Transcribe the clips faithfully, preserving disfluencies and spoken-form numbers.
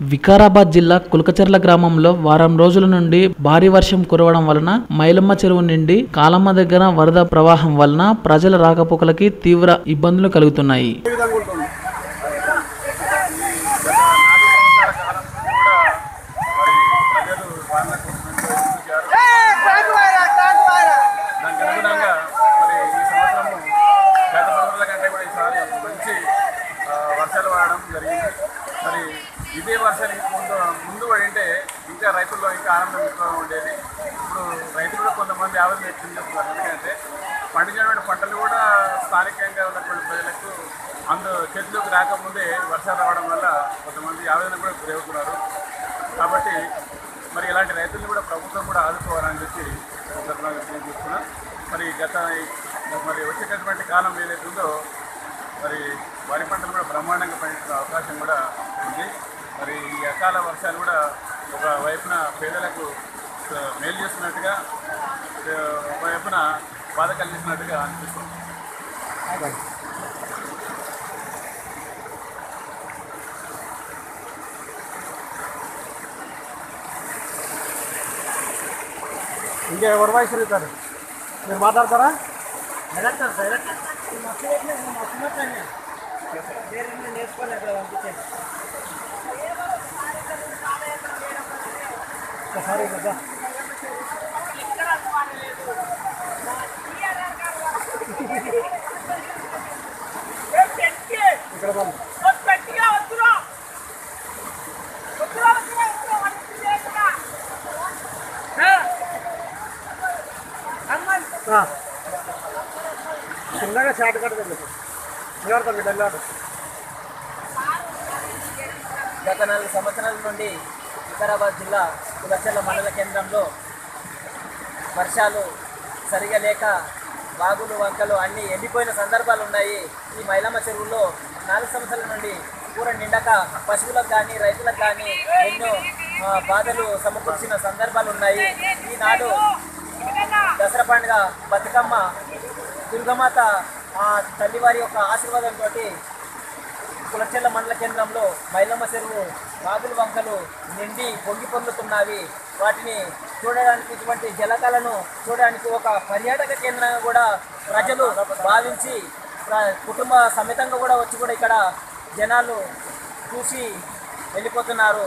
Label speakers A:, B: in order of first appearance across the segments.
A: వికారాబాద్ జిల్లా కుల్కచర్ల గ్రామంలో వారం రోజుల నుండి భారీ వర్షం కురవడం వలన మైలమ్మ చెరువు నుండి కాలమ్మ దగ్గర వరద ప్రవాహం వలన ప్రజల రాకపోకలకి తీవ్ర ఇబ్బందులు కలుగుతున్నాయి.
B: వర్షాలు పడడం జరిగింది. మరి ఇదే వర్షానికి ముందు ముందు పడింటే ఇంకా రైతుల్లో ఇంకా ఆనందం ఎక్కువగా ఉండేది. ఇప్పుడు రైతులు కూడా కొంతమంది ఆవేదన వ్యక్తం చేస్తున్నారు. ఎందుకంటే పండించినటువంటి పంటలు కూడా స్థానికంగా ఉన్నటువంటి ప్రజలకు అందు చేతిలోకి రాకముందే వర్షాలు రావడం వల్ల కొంతమంది ఆవేదన కూడా గురవుతున్నారు. కాబట్టి మరి ఇలాంటి రైతులను కూడా ప్రభుత్వం కూడా ఆదుకోవాలని చెప్పి చూస్తున్నాం. మరి గత మరి వచ్చేటటువంటి కాలం ఏదైతే ఉందో మరి వరి పంటలు కూడా బ్రహ్మాండంగా పండించే అవకాశం కూడా ఉంది. మరి ఈ అకాల వర్షాలు కూడా ఒక వైపున పేదలకు మేలు చేస్తున్నట్టుగా ఒక వైపున బాధ కలిగిస్తున్నట్టుగా అనిపిస్తుంది.
C: ఇంకా ఎవరు వాయిస్ జరుగుతారు మీరు మాట్లాడతారా? ఒకసారి కదా ఇక్కడ చిన్నగా చాటు కట్టదండి.
D: గత నాలుగు సంవత్సరాల నుండి వికారాబాద్ జిల్లా కుల్కచర్ల మండల కేంద్రంలో వర్షాలు సరిగా లేక వాగులు వంకలు అన్నీ ఎండిపోయిన సందర్భాలు ఉన్నాయి. ఈ మైలమ్మ చెరువులో నాలుగు సంవత్సరాల నుండి కూర నిండక పశువులకు కానీ రైతులకు కానీ ఎన్నో బాధలు సమకూర్చిన సందర్భాలు ఉన్నాయి. ఈనాడు దసరా పండుగ బతుకమ్మ దుర్గమాత తల్లివారి యొక్క ఆశీర్వాదంతో కుల్కచర్ల మండల కేంద్రంలో మైలమ్మ చెరువు వాగులు వంకలు నిండి పొంగి పొందుతున్నవి. వాటిని చూడడానికి ఇటువంటి జలకళను చూడడానికి ఒక పర్యాటక కేంద్రంగా కూడా ప్రజలు భావించి కుటుంబ సమేతంగా కూడా వచ్చి కూడా ఇక్కడ జనాలు చూసి వెళ్ళిపోతున్నారు.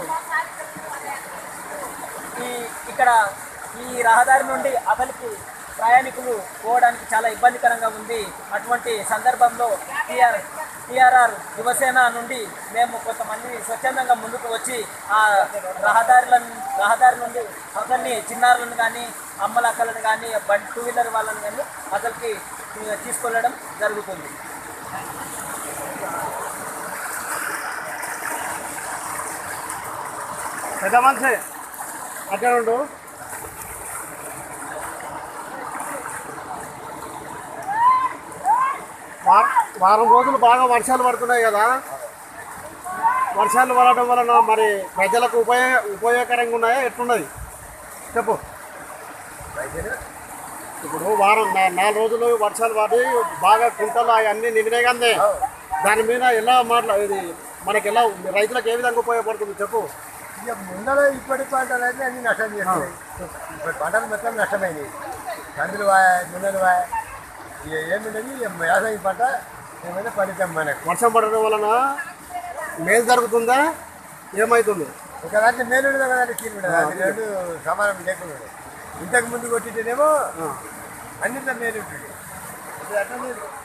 D: ఈ ఇక్కడ ఈ రహదారి నుండి అవతలికి ప్రయాణికులు పోవడానికి చాలా ఇబ్బందికరంగా ఉంది. అటువంటి సందర్భంలో టీఆర్ టీఆర్ఆర్ యువసేన నుండి మేము కొంతమంది స్వచ్ఛందంగా ముందుకు వచ్చి ఆ రహదారులను రహదారి నుండి అతన్ని చిన్నారులను కానీ అమ్మలక్కలను కానీ బండి టూ వీలర్ వాళ్ళని కానీ అతనికి తీసుకెళ్ళడం జరుగుతుంది.
C: పెద్ద మనిషి అక్కడ ఉండు. వారం రోజులు బాగా వర్షాలు పడుతున్నాయి కదా. వర్షాలు పడటం వలన మరి ప్రజలకు ఉపయోగ ఉపయోగకరంగా ఉన్నాయా ఎట్లున్నది చెప్పు. ఇప్పుడు వారం నాలుగు రోజులు వర్షాలు పడి బాగా కుంటలు అవన్నీ నిండినాయి కానీ దాని మీద ఎలా మాట్లా ఇది మనకి ఎలా రైతులకు ఏ విధంగా ఉపయోగపడుతుంది చెప్పు.
E: ఇక ముందర ఇప్పటి పంటలు అయితే అన్ని నష్టం చేస్తాయి. ఇప్పటి పంటలు మొత్తం నష్టమైనవి. కందులు వాయ ముందలు వాయ ఇక ఏమిటది వ్యవసాయ పంట ఏమైనా ఫలితం మనకు.
C: వర్షం పడడం వలన మేలు జరుగుతుందా ఏమవుతుంది?
E: ఒక దాంట్లో మేలు ఉండదు కదంటే కీలు ఉండదు. అది రెండు సమానం లేకుండా ఇంతకు ముందు కొట్టితేనేమో అన్నింటిలో మేలు ఉంటుంది. అట్లా లేదు.